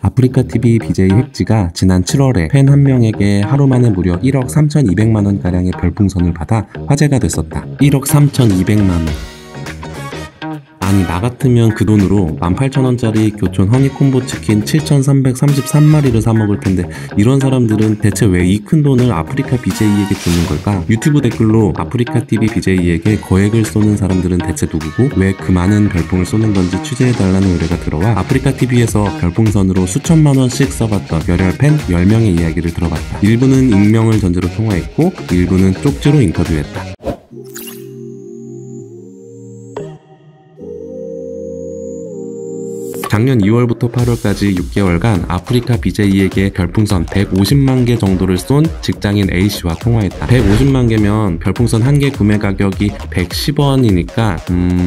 아프리카TV BJ 획지가 지난 7월에 팬 한 명에게 하루 만에 무려 1억 3,200만원가량의 별풍선을 받아 화제가 됐었다. 1억 3,200만원. 아니, 나 같으면 그 돈으로 18,000원짜리 교촌 허니콤보 치킨 7,333마리를 사 먹을 텐데 이런 사람들은 대체 왜 이 큰 돈을 아프리카 BJ에게 주는 걸까? 유튜브 댓글로 아프리카TV BJ에게 거액을 쏘는 사람들은 대체 누구고 왜 그 많은 별풍을 쏘는 건지 취재해달라는 의뢰가 들어와 아프리카TV에서 별풍선으로 수천만 원씩 써봤던 열혈 팬 10명의 이야기를 들어봤다. 일부는 익명을 전제로 통화했고 일부는 쪽지로 인터뷰했다. 작년 2월부터 8월까지 6개월간 아프리카 BJ에게 별풍선 150만 개 정도를 쏜 직장인 A씨와 통화했다. 150만 개면 별풍선 한 개 구매 가격이 110원이니까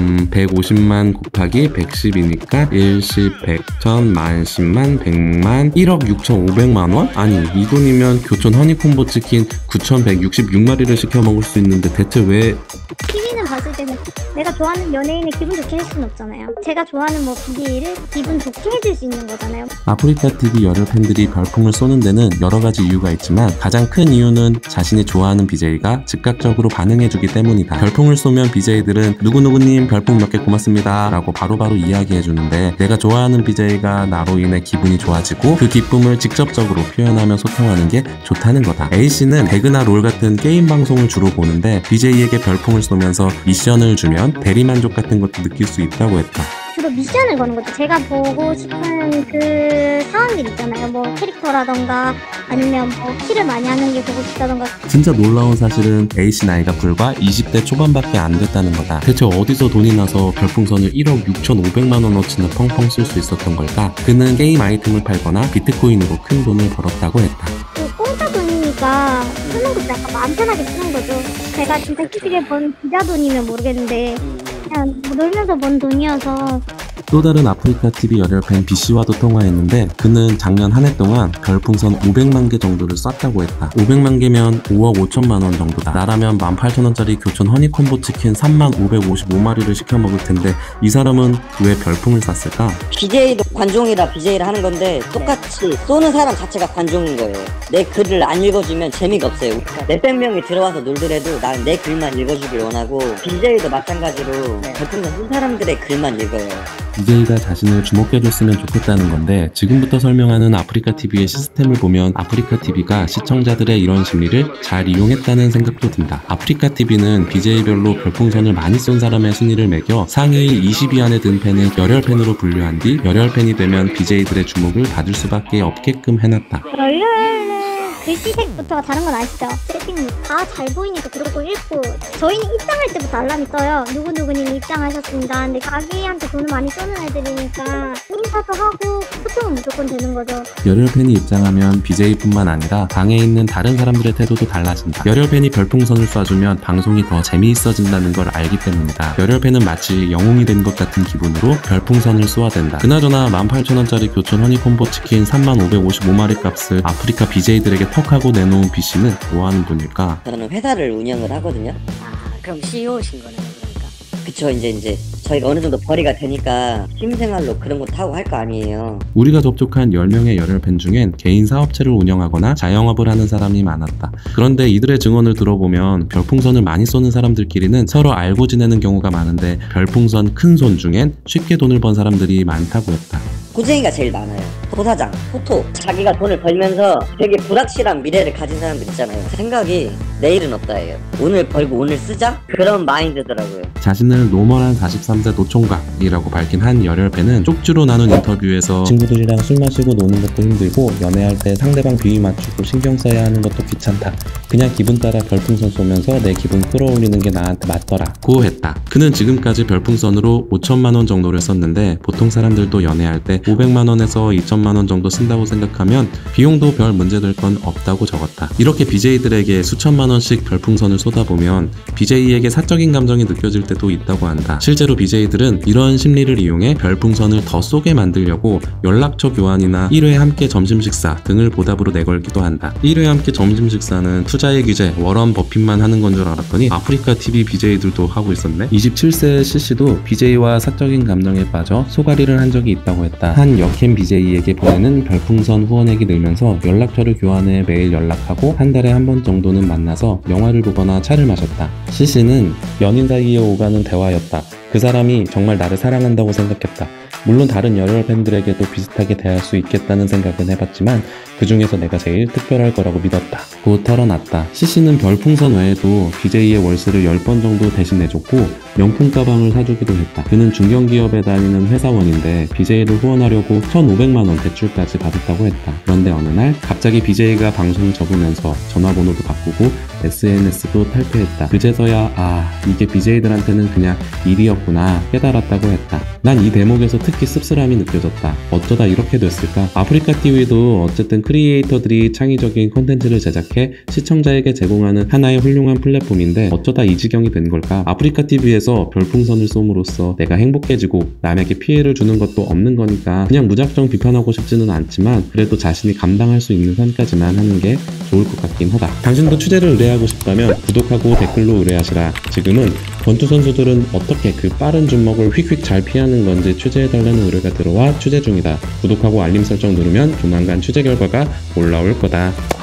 150만 곱하기 110이니까 1, 10, 100, 1000, 만, 10만, 100만, 1억 6,500만 원? 아니, 이 돈이면 교촌 허니콤보 치킨 9,166마리를 시켜 먹을 수 있는데 대체 왜... TV는 봤을 때는 내가 좋아하는 연예인을 기분 좋게 할 수는 없잖아요. 제가 좋아하는 BJ를 기분 좋게 해줄 수 있는 거잖아요. 아프리카TV 열혈 팬들이 별풍을 쏘는 데는 여러 가지 이유가 있지만 가장 큰 이유는 자신이 좋아하는 BJ가 즉각적으로 반응해주기 때문이다. 별풍을 쏘면 BJ들은 누구누구님 별풍 몇 개 고맙습니다 라고 바로바로 이야기해주는데 내가 좋아하는 BJ가 나로 인해 기분이 좋아지고 그 기쁨을 직접적으로 표현하며 소통하는 게 좋다는 거다. A씨는 배그나 롤 같은 게임 방송을 주로 보는데 BJ에게 별풍을 쏘면서 미션을 주면 대리만족 같은 것도 느낄 수 있다고 했다. 주로 미션을 거는 거죠. 제가 보고 싶은 그 상황들 있잖아요. 캐릭터라던가 아니면 킬을 많이 하는 게 보고 싶다던가. 진짜 놀라운 사실은 A씨 나이가 불과 20대 초반밖에 안 됐다는 거다. 대체 어디서 돈이 나서 별풍선을 1억 6,500만 원어치나 펑펑 쓸 수 있었던 걸까? 그는 게임 아이템을 팔거나 비트코인으로 큰 돈을 벌었다고 했다. 공짜 돈이니까 쓰는 것도 약간 마음 편하게 쓰는 거죠. 제가 진짜 키즈게 번 부자 돈이면 모르겠는데 그냥 놀면서 번 돈이어서. 또 다른 아프리카TV 열혈 팬 B씨와도 통화했는데 그는 작년 한 해 동안 별풍선 500만 개 정도를 쐈다고 했다. 500만 개면 5억 5천만 원 정도다. 나라면 18,000원짜리 교촌 허니콤보 치킨 3,555마리를 시켜 먹을 텐데 이 사람은 왜 별풍을 쐈을까? BJ도 관종이라 BJ를 하는 건데 똑같이 쏘는 사람 자체가 관종인 거예요. 내 글을 안 읽어주면 재미가 없어요. 몇백 명이 들어와서 놀더라도 나는 내 글만 읽어주길 원하고 BJ도 마찬가지로 별풍선 쏜 사람들의 글만 읽어요. BJ가 자신을 주목해줬으면 좋겠다는 건데 지금부터 설명하는 아프리카TV의 시스템을 보면 아프리카TV가 시청자들의 이런 심리를 잘 이용했다는 생각도 든다. 아프리카TV는 BJ별로 별풍선을 많이 쏜 사람의 순위를 매겨 상위 20위 안에 든 팬을 열혈 팬으로 분류한 뒤 열혈 팬이 되면 BJ들의 주목을 받을 수밖에 없게끔 해놨다. 글씨색부터가 다른 건 아시죠? 세팅 다 잘 보이니까 들어오고 읽고 저희는 입장할 때부터 알람이 떠요. 누구누구님 입장하셨습니다. 근데 자기한테 돈을 많이 쏘는 애들이니까 인사도 하고 소통은 무조건 되는 거죠. 열혈 팬이 입장하면 BJ뿐만 아니라 방에 있는 다른 사람들의 태도도 달라진다. 열혈 팬이 별풍선을 쏴주면 방송이 더 재미있어진다는 걸 알기 때문이다. 열혈 팬은 마치 영웅이 된 것 같은 기분으로 별풍선을 쏘아댄다. 그나저나 18,000원짜리 교촌 허니콤보 치킨 3,555마리 값을 아프리카 BJ들에게 턱하고 내놓은 B씨는 뭐하는 분일까? 저는 회사를 운영을 하거든요. 그럼 CEO신 거네요, 그러니까. 그쵸. 이제 저희가 어느 정도 벌이가 되니까 취미생활로 그런 것도 하고 할 거 아니에요. 우리가 접촉한 10명의 열혈 팬 중엔 개인 사업체를 운영하거나 자영업을 하는 사람이 많았다. 그런데 이들의 증언을 들어보면 별풍선을 많이 쏘는 사람들끼리는 서로 알고 지내는 경우가 많은데 별풍선 큰 손 중엔 쉽게 돈을 번 사람들이 많다고 했다. 호쟁이가 제일 많아요. 토사장, 토토. 자기가 돈을 벌면서 되게 불확실한 미래를 가진 사람들 있잖아요. 생각이 내일은 없다예요. 오늘 벌고 오늘 쓰자? 그런 마인드더라고요. 자신을 노멀한 43세 노총각이라고 밝힌 한 열혈 팬은 쪽지로 나눈 인터뷰에서 친구들이랑 술 마시고 노는 것도 힘들고 연애할 때 상대방 비위 맞추고 신경 써야 하는 것도 귀찮다. 그냥 기분 따라 별풍선 쏘면서 내 기분 끌어올리는 게 나한테 맞더라 고 했다. 그는 지금까지 별풍선으로 5천만 원 정도를 썼는데 보통 사람들도 연애할 때 500만원에서 2천만원 정도 쓴다고 생각하면 비용도 별 문제될 건 없다고 적었다. 이렇게 BJ들에게 수천만원씩 별풍선을 쏟아보면 BJ에게 사적인 감정이 느껴질 때도 있다고 한다. 실제로 BJ들은 이런 심리를 이용해 별풍선을 더 쏘게 만들려고 연락처 교환이나 1회 함께 점심 식사 등을 보답으로 내걸기도 한다. 1회 함께 점심 식사는 투자의 규제 워런 버핏만 하는 건 줄 알았더니 아프리카TV BJ들도 하고 있었네. 27세 CC도 BJ와 사적인 감정에 빠져 소가리를 한 적이 있다고 했다. 한 여캠 BJ에게 보내는 별풍선 후원액이 늘면서 연락처를 교환해 매일 연락하고 한 달에 한 번 정도는 만나서 영화를 보거나 차를 마셨다. CC는 연인 사이에 오가는 대화였다. 그 사람이 정말 나를 사랑한다고 생각했다. 물론 다른 열혈 팬들에게도 비슷하게 대할 수 있겠다는 생각은 해봤지만 그 중에서 내가 제일 특별할 거라고 믿었다. 곧 털어놨다. CC는 별풍선 외에도 BJ의 월세를 10번 정도 대신 내줬고 명품 가방을 사주기도 했다. 그는 중견기업에 다니는 회사원인데 BJ를 후원하려고 1,500만원 대출까지 받았다고 했다. 그런데 어느 날 갑자기 BJ가 방송을 접으면서 전화번호도 바꾸고 SNS도 탈퇴했다. 그제서야 이게 BJ들한테는 그냥 일이었구나 깨달았다고 했다. 난 이 대목에서 특히 씁쓸함이 느껴졌다. 어쩌다 이렇게 됐을까? 아프리카TV도 어쨌든 크리에이터들이 창의적인 콘텐츠를 제작해 시청자에게 제공하는 하나의 훌륭한 플랫폼인데 어쩌다 이 지경이 된 걸까? 아프리카TV에서 별풍선을 쏘므로써 내가 행복해지고 남에게 피해를 주는 것도 없는 거니까 그냥 무작정 비판하고 싶지는 않지만 그래도 자신이 감당할 수 있는 선까지만 하는 게 좋을 것 같긴 하다. 당신도 취재를 의뢰하고 싶다면 구독하고 댓글로 의뢰하시라. 지금은 권투 선수들은 어떻게 그 빠른 주먹을 휙휙 잘 피하는 건지 취재해달라는 의뢰가 들어와 취재 중이다. 구독하고 알림 설정 누르면 조만간 취재 결과가 올라올 거다.